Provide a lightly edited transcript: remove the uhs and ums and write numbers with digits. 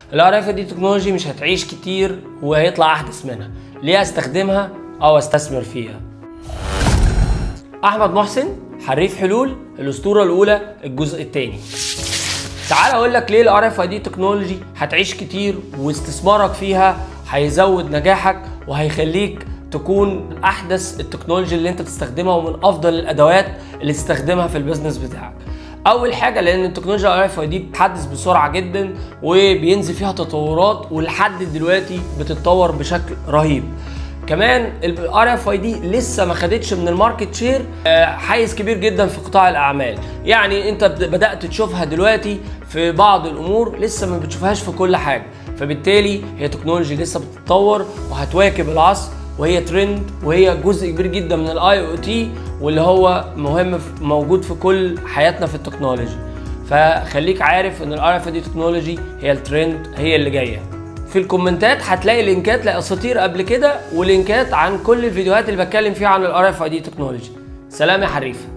الار اف دي تكنولوجي مش هتعيش كتير وهيطلع احدث منها. ليه استخدمها او استثمر فيها؟ احمد محسن، حريف حلول، الاسطوره الاولى، الجزء الثاني. تعال اقول لك ليه الار اف دي تكنولوجي هتعيش كتير واستثمارك فيها هيزود نجاحك وهيخليك تكون احدث التكنولوجيا اللي انت بتستخدمها ومن افضل الادوات اللي تستخدمها في البيزنس بتاعك. اول حاجه لان التكنولوجيا الار اف دي بتحدث بسرعه جدا وبينزل فيها تطورات ولحد دلوقتي بتتطور بشكل رهيب. كمان الار اف اي دي لسه ما خدتش من الماركت شير حيز كبير جدا في قطاع الاعمال. يعني انت بدات تشوفها دلوقتي في بعض الامور، لسه ما بتشوفهاش في كل حاجه. فبالتالي هي تكنولوجي لسه بتتطور وهتواكب العصر، وهي ترند وهي جزء كبير جدا من الاي او تي، واللي هو مهم موجود في كل حياتنا في التكنولوجي. فخليك عارف ان الار اف دي تكنولوجي هي الترند، هي اللي جايه. في الكومنتات هتلاقي لينكات لاساطير قبل كده ولينكات عن كل الفيديوهات اللي بتكلم فيها عن الار اف دي تكنولوجي. سلام يا حريفه.